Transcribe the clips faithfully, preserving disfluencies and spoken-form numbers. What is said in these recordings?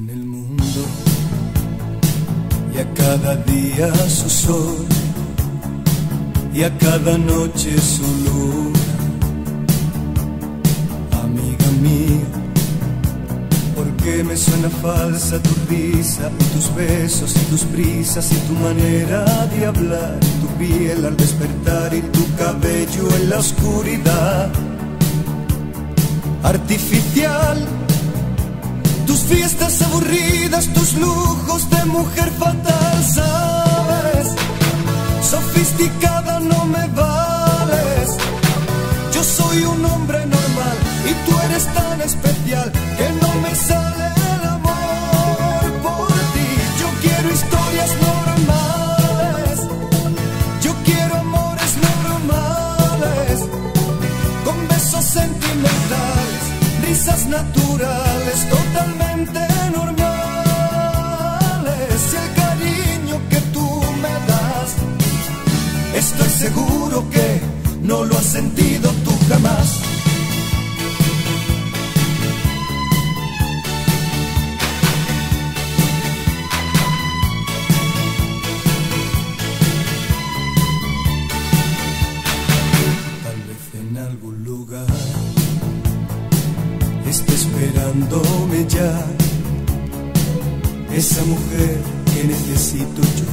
en el mundo y a cada día su sol y a cada noche su luna. Amiga mía, ¿por qué me suena falsa tu risa y tus besos y tus prisas y tu manera de hablar, y tu piel al despertar y tu cabello en la oscuridad? Artificial, tus fiestas aburridas, tus lujos de mujer fatal, ¿sabes? Sofisticada no me vales. Yo soy un hombre normal y tú eres tan especial que no me sale el amor por ti. Yo quiero historias normales, yo quiero amores normales, con besos sentimentales, risas naturales, totalmente normales. Y el cariño que tú me das, estoy seguro que no lo has sentido tú jamás. Tal vez en algún lugar está esperándome ya esa mujer que necesito yo.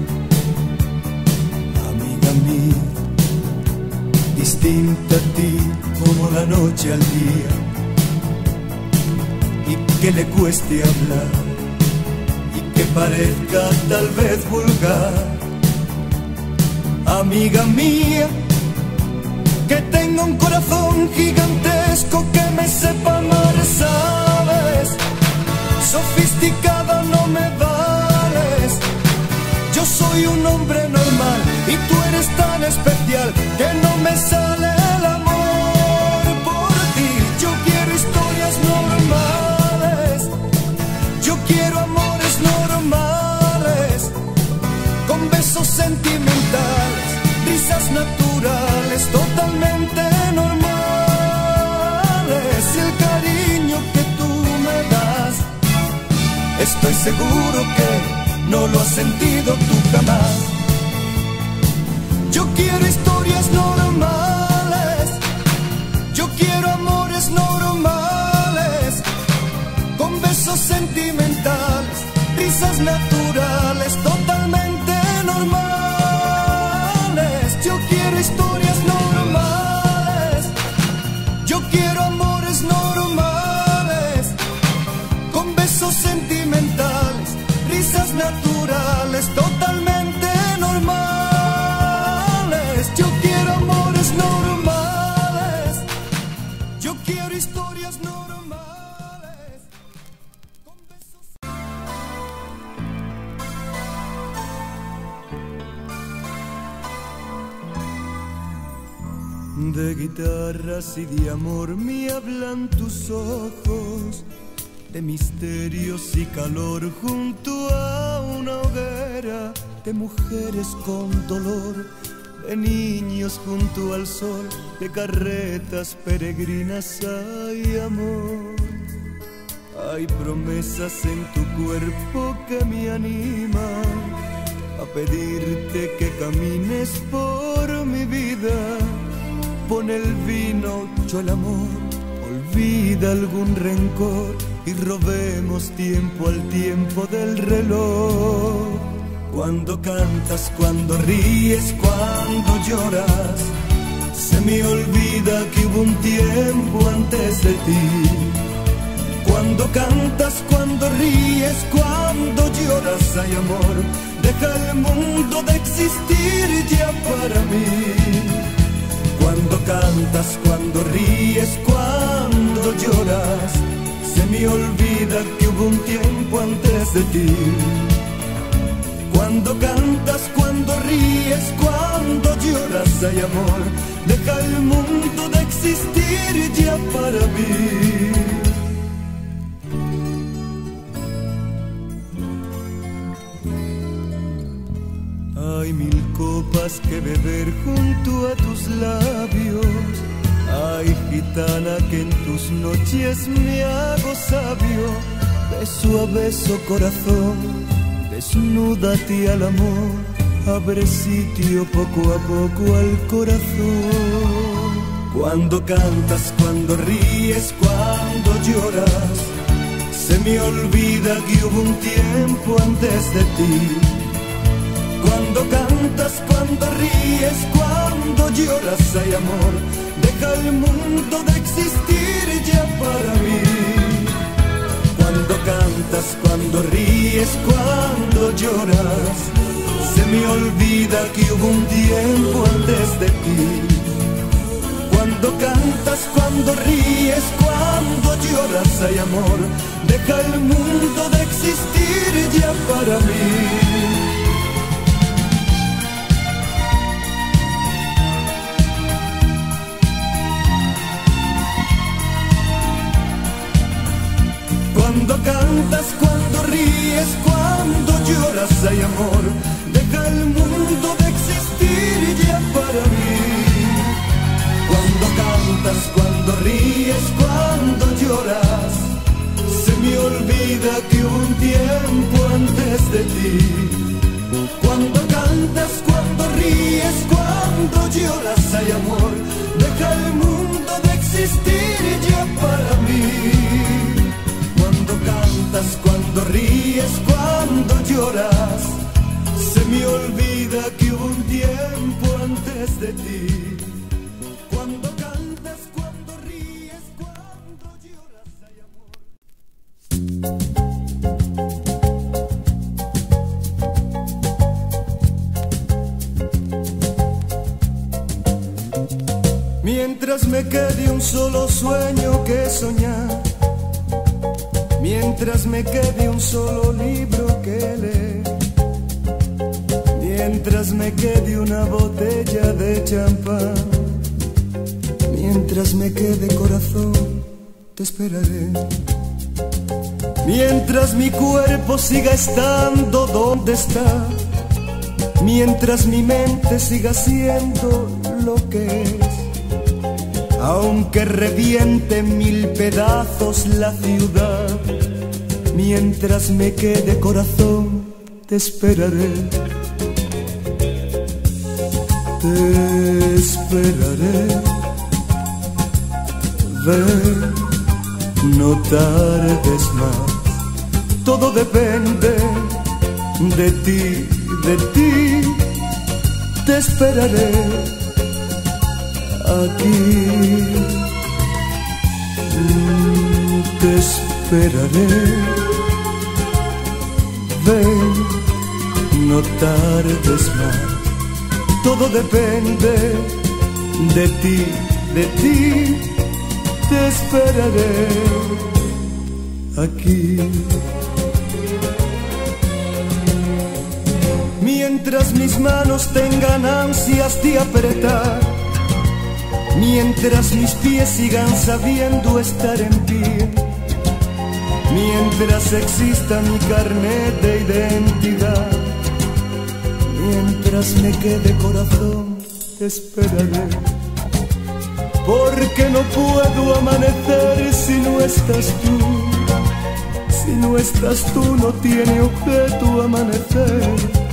Amiga mía, distinta a ti como la noche al día, y que le cueste hablar y que parezca tal vez vulgar. Amiga mía, que tenga un corazón gigantesco que me sepa amar, ¿sabes? Sofisticada no me vales. Yo soy un hombre normal y tú eres tan especial que no me sale el amor por ti. Yo quiero historias normales, yo quiero amores normales, con besos sentimentales, risas naturales, totalmente normales. Y el cariño que tú me das, estoy seguro que no lo has sentido tú jamás. Yo quiero historias normales, yo quiero amores normales, con besos sentimentales, risas naturales, totalmente normales. Yo quiero historias normales, yo quiero amores normales, con besos sentimentales, risas naturales, totalmente normales. Yo quiero amores normales, yo quiero historias normales, con besos. De guitarras y de amor me hablan tus ojos, de misterios y calor junto a una hoguera, de mujeres con dolor, de niños junto al sol, de carretas peregrinas. Hay amor, hay promesas en tu cuerpo que me animan a pedirte que camines por mi vida. Pon el vino, yo el amor, olvida algún rencor y robemos tiempo al tiempo del reloj. Cuando cantas, cuando ríes, cuando lloras, se me olvida que hubo un tiempo antes de ti. Cuando cantas, cuando ríes, cuando lloras, hay amor, deja el mundo de existir ya para mí. Cuando cantas, cuando ríes, cuando lloras, se me olvida que hubo un tiempo antes de ti. Cuando cantas, cuando ríes, cuando lloras, hay amor, deja el mundo de existir ya para mí. Hay mil copas que beber junto a tus labios. Ay, gitana, que en tus noches me hago sabio de beso a beso corazón, desnúdate al amor, abre sitio poco a poco al corazón. Cuando cantas, cuando ríes, cuando lloras, se me olvida que hubo un tiempo antes de ti. Cuando cantas, cuando ríes, cuando lloras, hay amor, deja el mundo de existir ya para mí. Cuando cantas, cuando ríes, cuando lloras, se me olvida que hubo un tiempo antes de ti. Cuando cantas, cuando ríes, cuando lloras, hay amor, deja el mundo de existir ya para mí. Cuando cantas, cuando ríes, cuando lloras, hay amor, deja el mundo de existir ya para mí. Cuando cantas, cuando ríes, cuando lloras, se me olvida que hubo un tiempo antes de ti. Cuando cantas, cuando ríes, cuando lloras, hay amor, deja el mundo de existir ya para mí. Cuando cantas, cuando ríes, cuando lloras, se me olvida que hubo un tiempo antes de ti. Cuando cantas, cuando ríes, cuando lloras, hay amor. Mientras me quede un solo sueño que soñar, mientras me quede un solo libro que leer, mientras me quede una botella de champán, mientras me quede corazón, te esperaré. Mientras mi cuerpo siga estando donde está, mientras mi mente siga siendo lo que es, aunque reviente en mil pedazos la ciudad, mientras me quede corazón, te esperaré. Te esperaré. Ven, no tardes más. Todo depende de ti, de ti. Te esperaré aquí. Te esperaré. Ven, no tardes más. Todo depende de ti, de ti. Te esperaré aquí. Mientras mis manos tengan ansias de apretar, mientras mis pies sigan sabiendo estar en pie, mientras exista mi carnet de identidad, mientras me quede corazón, te esperaré. Porque no puedo amanecer si no estás tú. Si no estás tú no tiene objeto amanecer.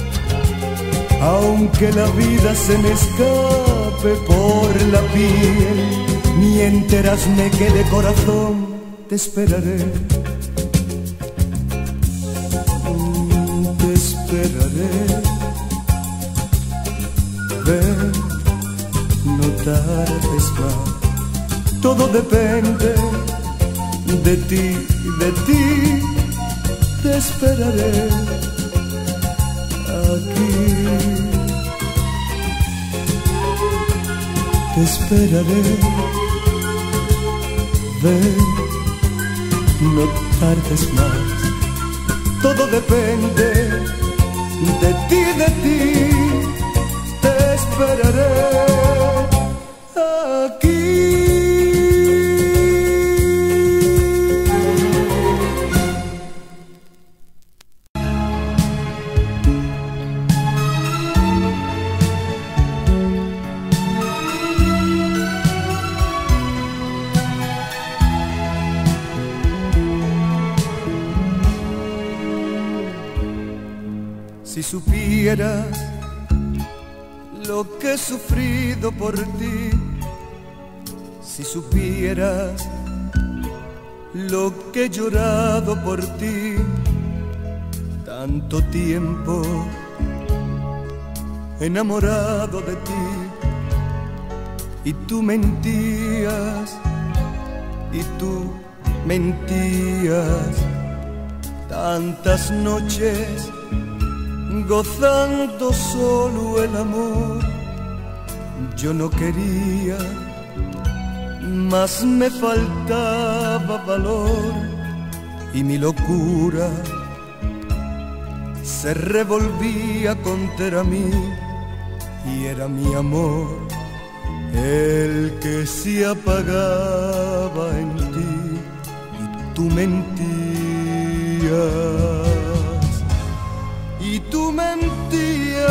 Aunque la vida se me escape por la piel, mientras me quede corazón, te esperaré. Te esperaré. Ven, no tardes más. Todo depende de ti, de ti. Te esperaré aquí. Te esperaré. Ven, no tardes más. Todo depende de ti, de ti. Te esperaré aquí. Si supieras lo que he sufrido por ti, si supieras lo que he llorado por ti, tanto tiempo enamorado de ti, y tú mentías, y tú mentías, tantas noches gozando solo el amor. Yo no quería, mas me faltaba valor, y mi locura se revolvía contra mí, y era mi amor el que se apagaba en ti, y tú mentías, y tú mentías.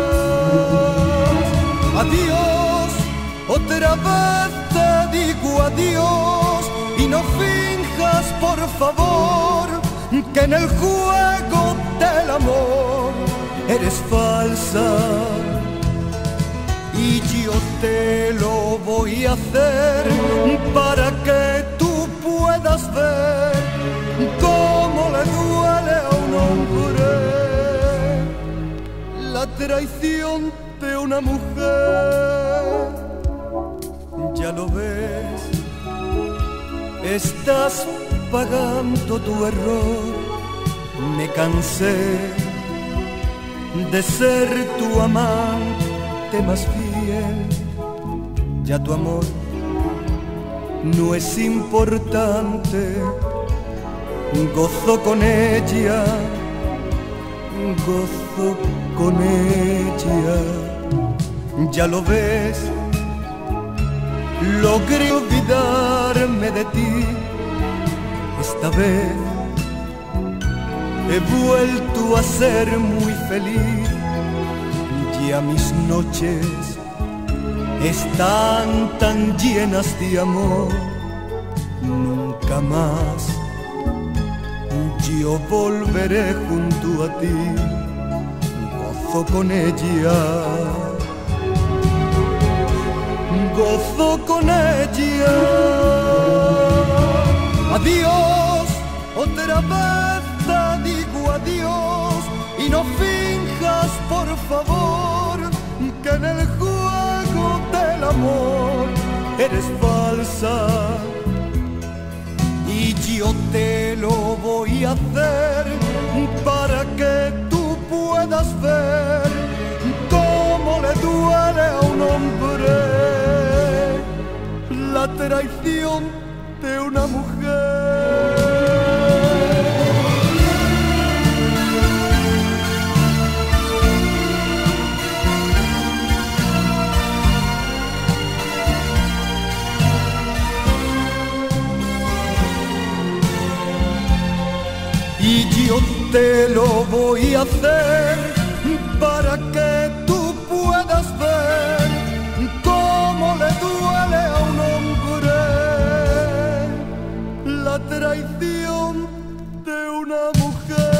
Adiós, otra vez te digo adiós, y no finjas por favor que en el juego del amor eres falsa, y yo te lo voy a hacer para que tú puedas ver cómo le duele a un hombre la traición de una mujer. Ya lo ves, estás pagando tu error. Me cansé de ser tu amante más fiel. Ya tu amor no es importante. Gozo con ella, gozo con ella. Ya lo ves, logré olvidarme de ti. Esta vez he vuelto a ser muy feliz. Ya mis noches están tan llenas de amor. Nunca más yo volveré junto a ti. Gozo con ella, gozo con ella. Adiós, otra vez te digo adiós, y no finjas por favor que en el juego del amor eres falsa, y yo te lo voy a hacer para que tú puedas ver cómo le duele a un hombre la traición de una mujer. Y yo te lo voy a hacer para que tú puedas ver cómo le duele a un hombre la traición de una mujer.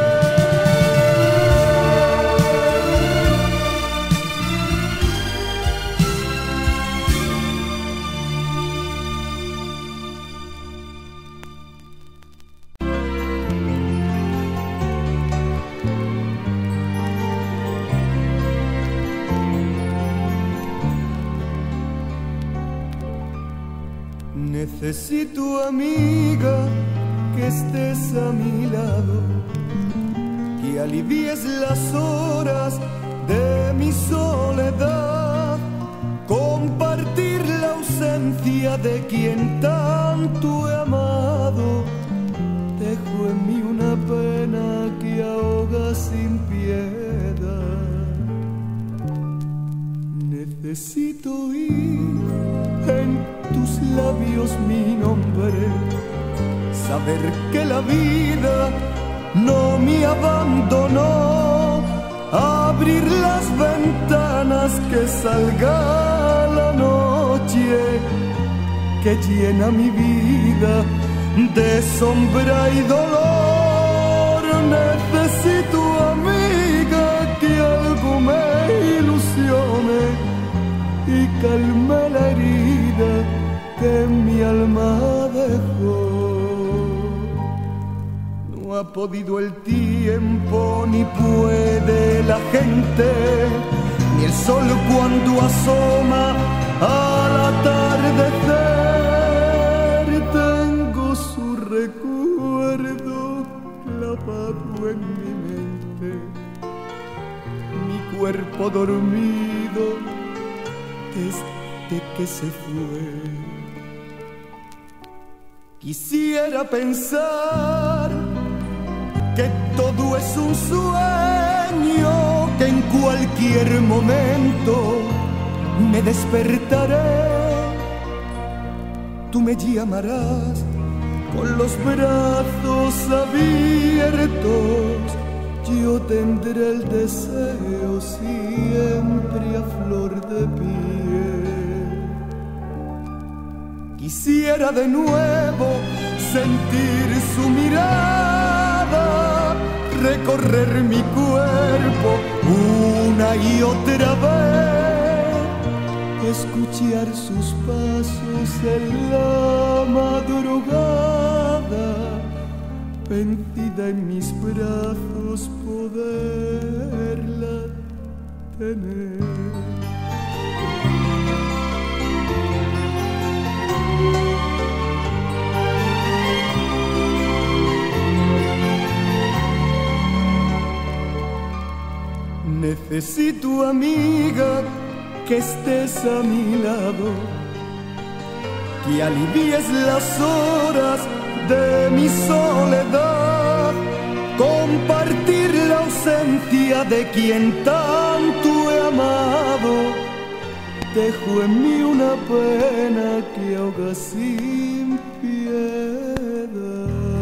Necesito, amiga, que estés a mi lado, que alivies las horas de mi soledad, compartir la ausencia de quien tanto he amado. Dejo en mí una pena que ahoga sin piedad. Necesito oír en tus labios mi nombre, saber que la vida no me abandonó, abrir las ventanas, que salga la noche que llena mi vida de sombra y dolor. Necesito, amiga, calme la herida que mi alma dejó. No ha podido el tiempo, ni puede la gente, ni el sol cuando asoma al atardecer. Tengo su recuerdo clavado en mi mente, mi cuerpo dormido desde que se fue. Quisiera pensar que todo es un sueño, que en cualquier momento me despertaré. Tú me llamarás con los brazos abiertos, yo tendré el deseo siempre a flor de piel. Quisiera de nuevo sentir su mirada, recorrer mi cuerpo una y otra vez, escuchar sus pasos en la madrugada, vencida en mis brazos poderla tener. Necesito, amiga, que estés a mi lado, que alivies las horas de mi soledad, compartir la ausencia de quien tanto he amado. Dejo en mí una pena que ahoga sin piedad.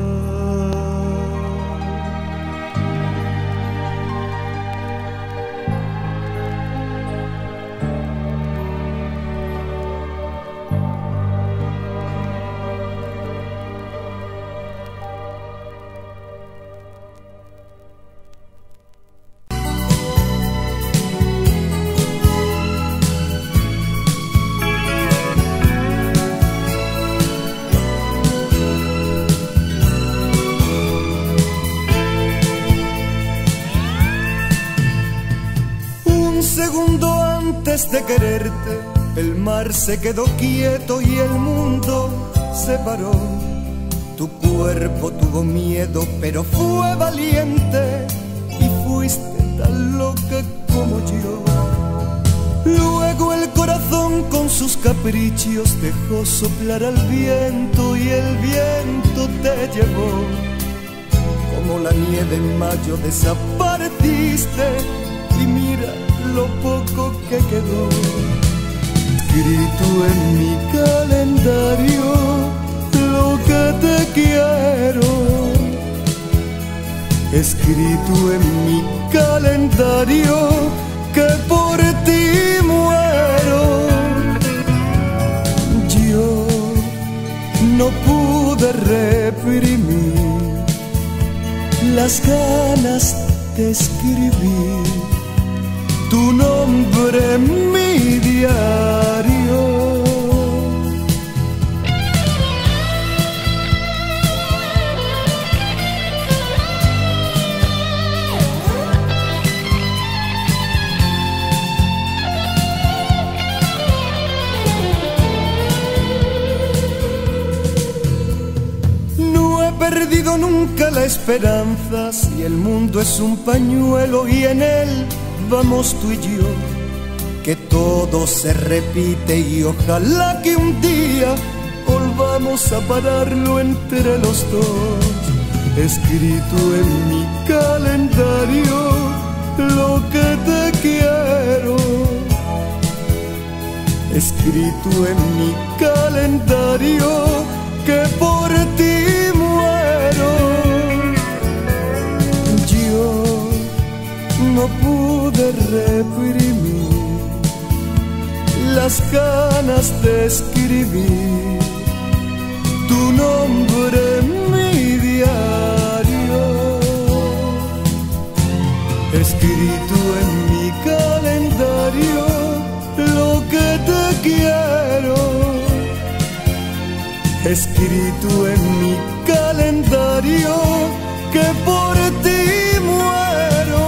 Segundo antes de quererte, el mar se quedó quieto y el mundo se paró. Tu cuerpo tuvo miedo, pero fue valiente y fuiste tan loca como yo. Luego el corazón con sus caprichos dejó soplar al viento y el viento te llevó. Como la nieve en mayo desapareciste y mira lo poco que quedó. Escrito en mi calendario lo que te quiero. Escrito en mi calendario que por ti muero. Yo no pude reprimir las ganas de escribir tu nombre en mi diario. No he perdido nunca la esperanza, si el mundo es un pañuelo y en él vamos tú y yo, que todo se repite y ojalá que un día volvamos a pararlo entre los dos. Escrito en mi calendario lo que te quiero. Escrito en mi calendario que por ti muero. Yo no pude reprimir las ganas de escribir tu nombre en mi diario. Escrito en mi calendario lo que te escrito en mi calendario que por ti muero.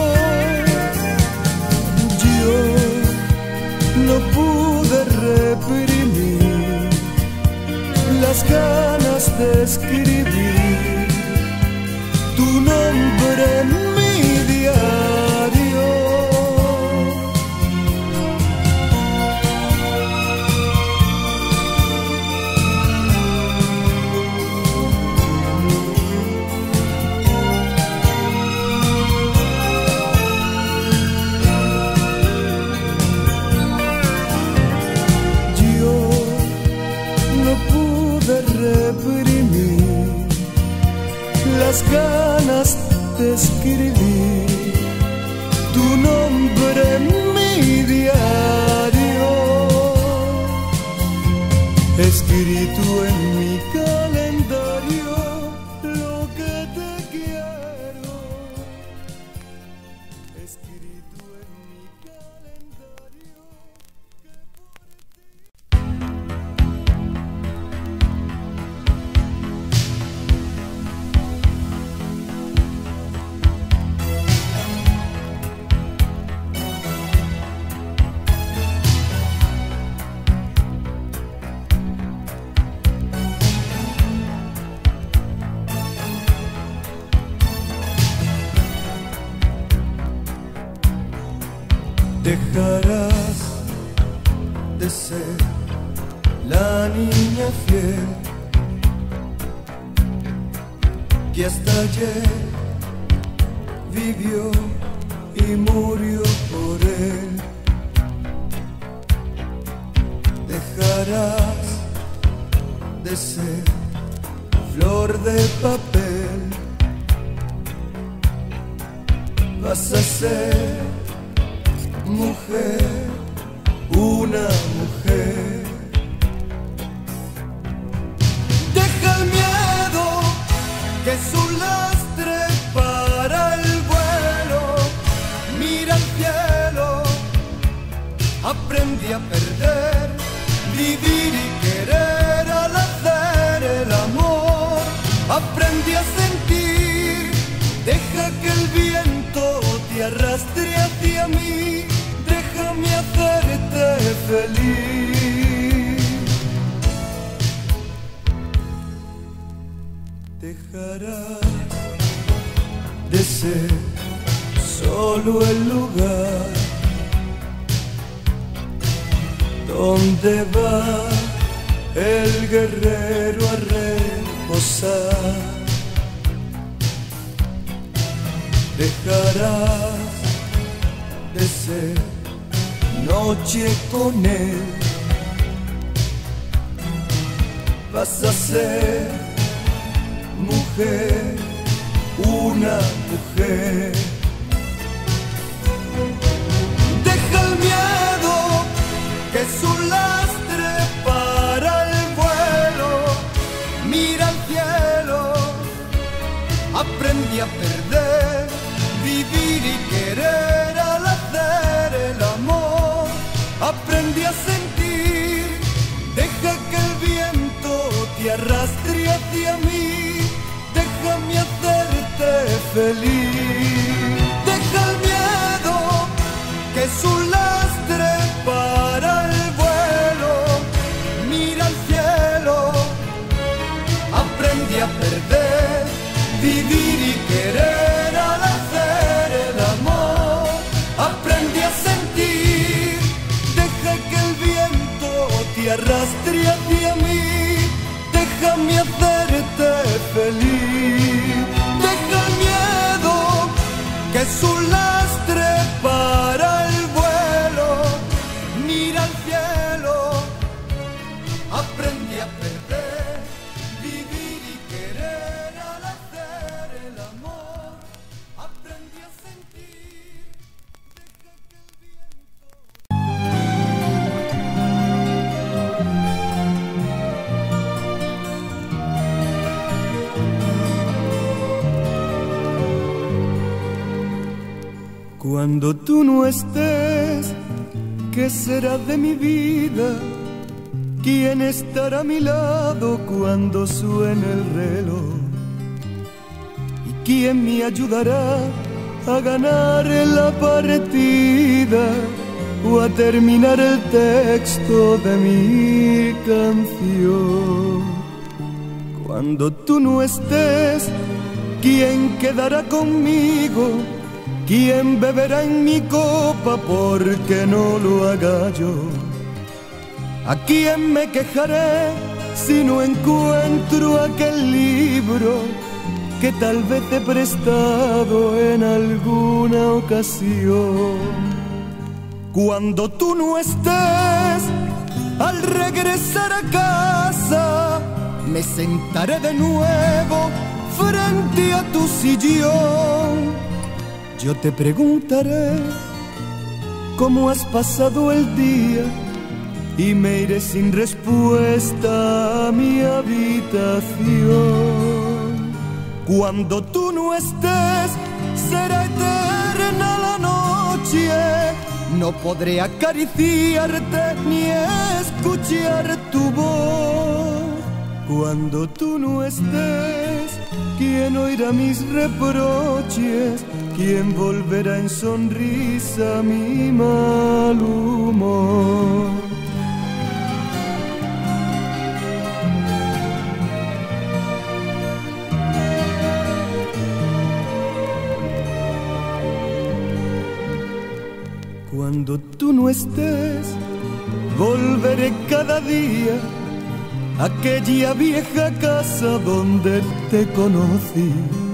Yo no pude reprimir las ganas de escribir tu nombre en mi diario. Yo no pude reprimir las ganas de escribir tu nombre en mi diario, escrito en mi calendario lo que te quiero, escrito en mi calendario que por ti. Dejarás de ser la niña fiel que hasta ayer vivió y murió por él. Dejarás de ser flor de papel, vas a ser mujer, una mujer. Deja el miedo que es un lastre para el vuelo. Mira al cielo, aprendí a perder, vivir y querer al hacer el amor. Aprendí a sentir, deja que el viento te arrastre hacia mí. Déjame hacerte feliz. Dejarás de ser solo el lugar donde va el guerrero a reposar. Dejarás de ser noche con él, vas a ser mujer, una mujer. Deja el miedo que es un lastre para el vuelo. Mira al cielo, aprendí a perder, vivir y querer al hacer el amor. Aprendí a sentir, deja que el viento te arrastre hacia mí. Déjame hacerte feliz. Deja el miedo que es un lastre para el vuelo. Mira al cielo, aprendí a perder, vivir y querer al hacer el amor. Aprendí a sentir, deja que el viento te arrastre hacia mí. Déjame hacerte feliz. Deja el miedo que es un lastre para el vuelo. Mira al cielo, aprendí a perder, vivir y querer al hacer el amor. Aprendí a sentir, deja que el viento. Cuando tú no estés, ¿qué será de mi vida? ¿Quién estará a mi lado cuando suene el reloj? ¿Y quién me ayudará a ganar la partida o a terminar el texto de mi canción? Cuando tú no estés, ¿quién quedará conmigo? ¿Quién beberá en mi copa porque no lo haga yo? ¿A quién me quejaré si no encuentro aquel libro que tal vez he prestado en alguna ocasión? Cuando tú no estés, al regresar a casa, me sentaré de nuevo frente a tu sillón. Yo te preguntaré cómo has pasado el día y me iré sin respuesta a mi habitación. Cuando tú no estés, será eterna la noche. No podré acariciarte ni escuchar tu voz. Cuando tú no estés, ¿quién oirá mis reproches? ¿Quién volverá en sonrisa mi mal humor? Cuando tú no estés, volveré cada día a aquella vieja casa donde te conocí.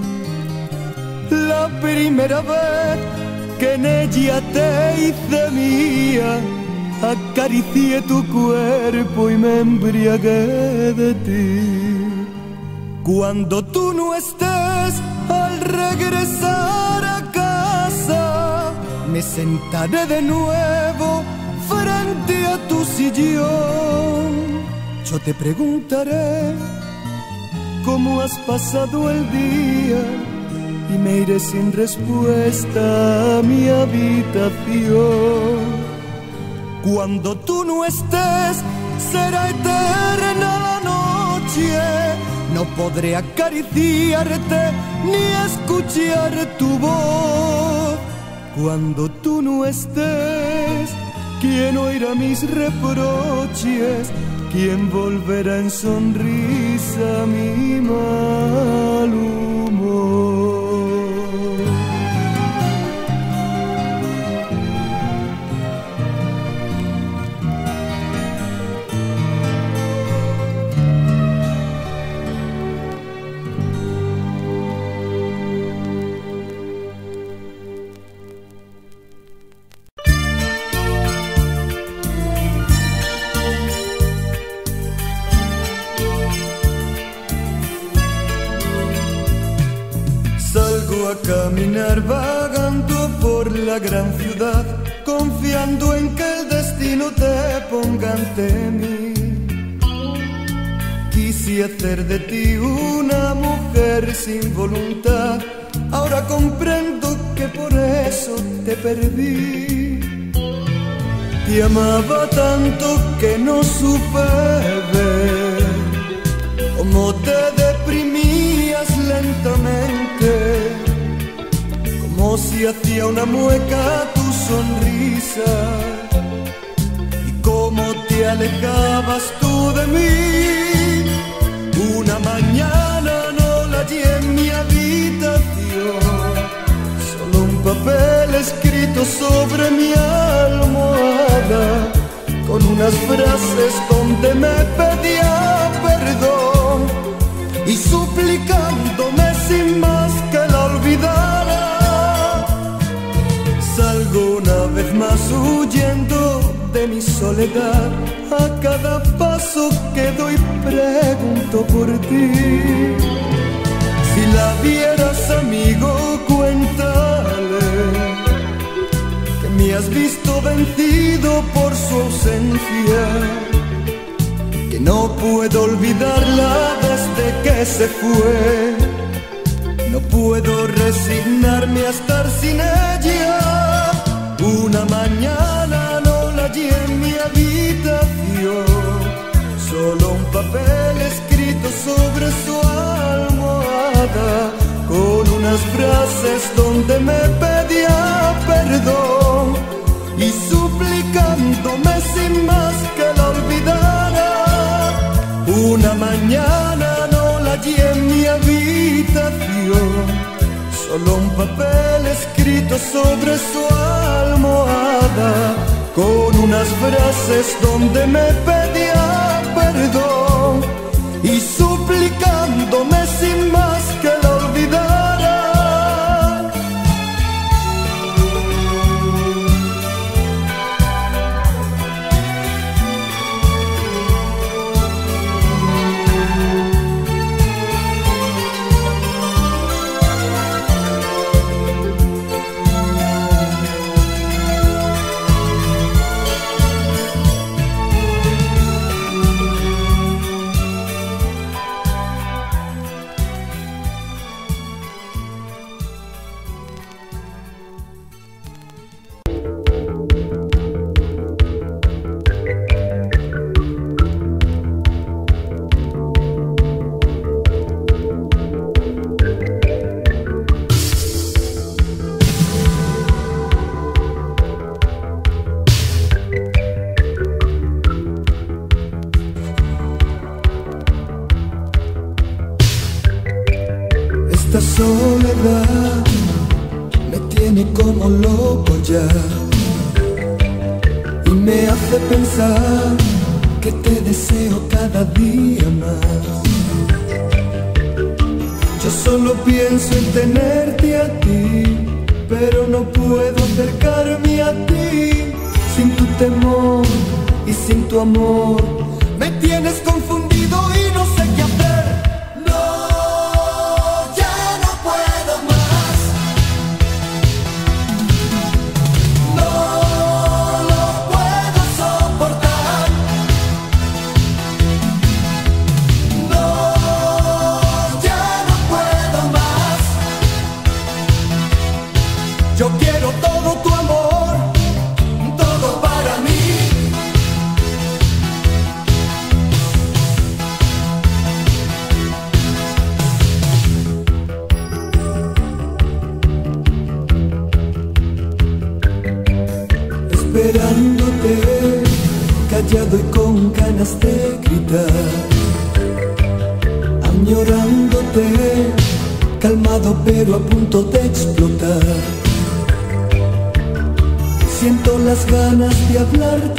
La primera vez que en ella te hice mía, acaricié tu cuerpo y me embriagué de ti. Cuando tú no estés, al regresar a casa, me sentaré de nuevo frente a tu sillón. Yo te preguntaré cómo has pasado el día y me iré sin respuesta a mi habitación. Cuando tú no estés, será eterna la noche. No podré acariciarte ni escuchar tu voz. Cuando tú no estés, ¿quién oirá mis reproches? ¿Quién volverá en sonrisa mi mal humor? A caminar vagando por la gran ciudad, confiando en que el destino te ponga ante mí. Quise hacer de ti una mujer sin voluntad, ahora comprendo que por eso te perdí. Te amaba tanto que no supe ver cómo te deprimías lentamente, como si hacía una mueca tu sonrisa, y cómo te alejabas tú de mí. Una mañana no la hallé en mi habitación, solo un papel escrito sobre mi almohada, con unas frases donde me pedía perdón y suplicándome sin más que la olvidara. Salgo una vez más huyendo de mi soledad, a cada paso que doy pregunto por ti. Si la vieras, amigo, cuéntale que me has visto vencido por su ausencia, que no puedo olvidarla desde que se fue. No puedo resignarme a estar sin ella. Una mañana no la hallé en mi habitación, papel escrito sobre su almohada, con unas frases donde me pedía perdón y suplicándome sin más que la olvidara. Una mañana no la hallé en mi habitación, solo un papel escrito sobre su almohada, con unas frases donde me pedía perdón y suplicándome sin más que la olvidara. Esta soledad me tiene como loco ya y me hace pensar que te deseo cada día más. Yo solo pienso en tenerte a ti, pero no puedo acercarme a ti sin tu temor y sin tu amor. Me tienes confundido y no sé qué hacer. Yo quiero todo tu amor, todo para mí. Esperándote, callado y con ganas de gritar, añorándote, calmado pero a punto de explotar. Siento las ganas de hablarte